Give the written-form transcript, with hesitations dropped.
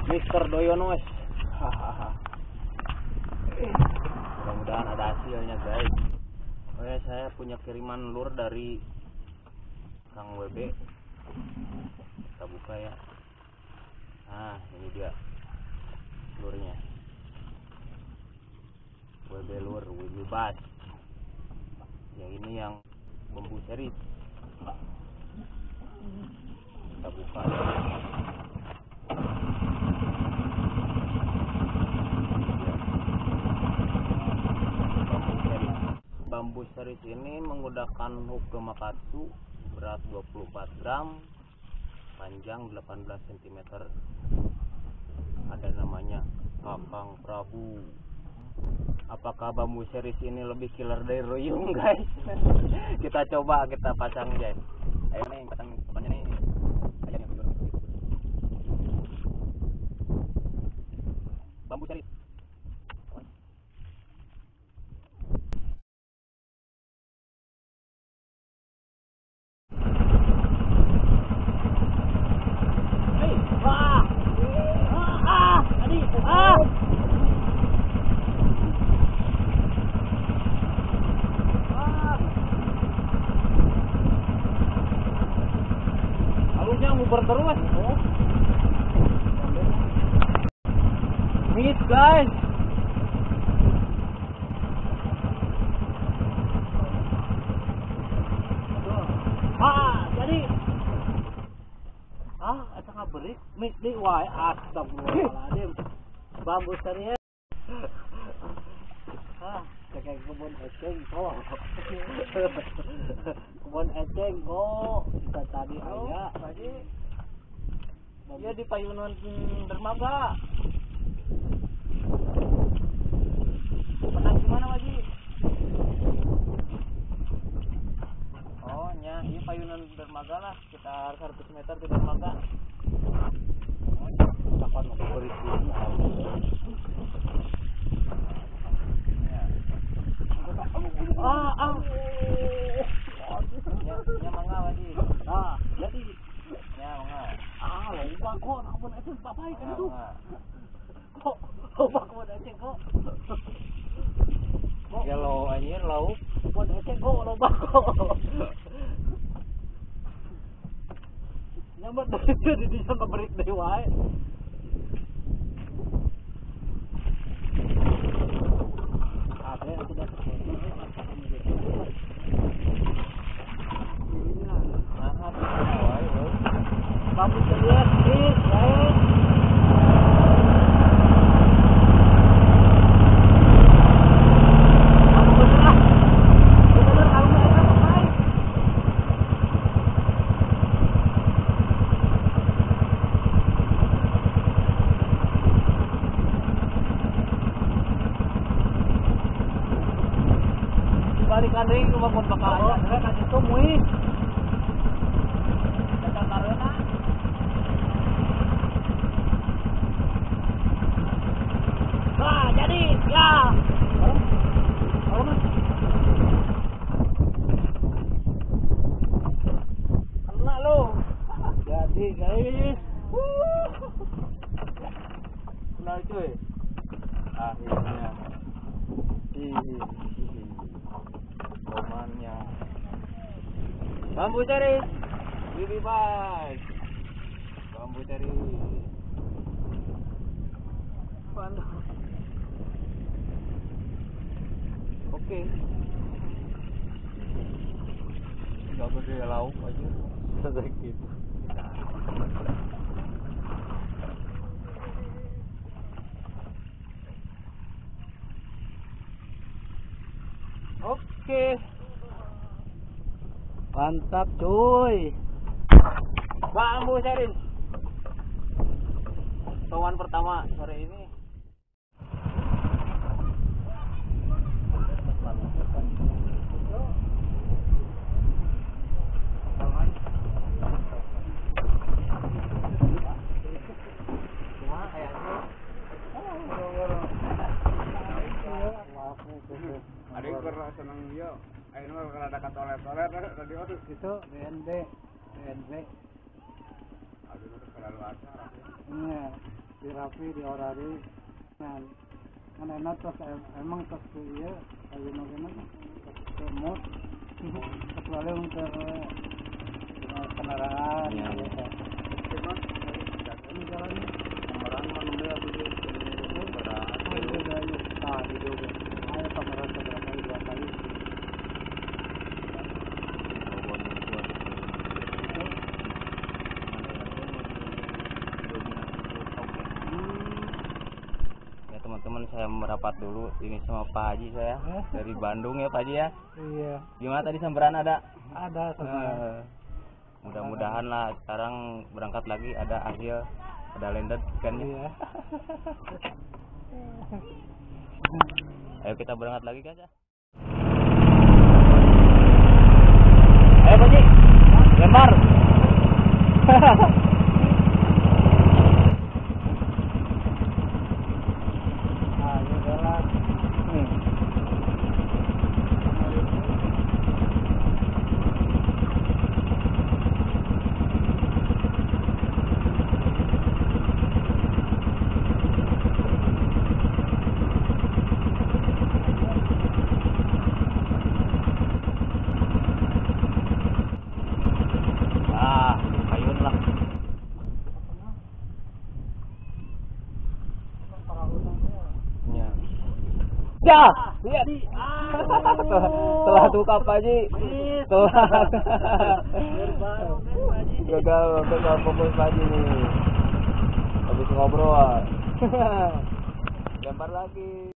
Mister Doyon wes. Mudah-mudahan ada hasilnya guys. Oke, saya punya kiriman lur dari Kang WB. Kita buka ya. Nah, ini dia lurnya. WB lur, WB Bass. Yang ini yang bambu series. Kita buka. Bambu series ini menggunakan hook Gamakatsu, berat 24 gram, panjang 18 cm. Ada namanya Kakang Prabu. Apakah bambu series ini lebih killer dari Royung guys? Kita coba, kita pasang guys. Ayo nih, pasang umpannya nih. Ayo nih, bambu series. Berterus miss guys. Jadi eta ngaberik miss di wae. Astagfirullahaladzim, bambu series kayak kebun eceng kok. Kebun eceng kok kita tadi aja tadi. Iya di Payunan Dermaga. Menang gimana Waji? Oh nya, iya Payunan Dermaga lah, sekitar 100 meter di Dermaga. Kapan mau beri nya mangga Waji. Jadi nya mangga. Lomba kok nak pun itu bapak kan itu. Kok lomba kok eceng kok. Ya lo anjir lauk. Kok eceng kok lomba kok. Nyambat dari di sana berik deui wae. Ada aku dah bambu series guys. Balikan deui nu bangun bakal aya kan itu muih. Datang karena jadi ya. Kena lo. Jadi guys. Kena cuy. Akhirnya. Romannya. Bambu series. WB Bass. Bambu series. Pandu. Oke. Gak gede lauk aja. Sedikit. Oke. Mantap cuy. Bambu series. Kawan pertama sore ini. Adik pernah senang dia, ayo kalau ada kata toler radio Itu BNB. aduh selalu ada. Iya. dirapi diorari nah kan enak terus emang terus iya kayak gimana ke mood kecuali untuk kendaraan Iya. gitu. Ini jalannya Pemeran manusia begitu. ayo pameran seberapa kali 2 kali Ya teman-teman, saya merapat dulu ini sama Pak Haji saya dari Bandung ya Pak Haji ya. iya Gimana tadi samperan ada? ada sebenarnya. Mudah-mudahan lah sekarang berangkat lagi ada hasil, ada landed kan ya. Iya. Ayo kita berangkat lagi guys ya. Ayo Pak Haji, lempar. Ayo jalan. Ayun lah. Ya. Ya, lihat. Telah tukar Pak Haji. Telah. Gagal fokus Pak Haji nih. Habis ngobrol. Lempar lagi.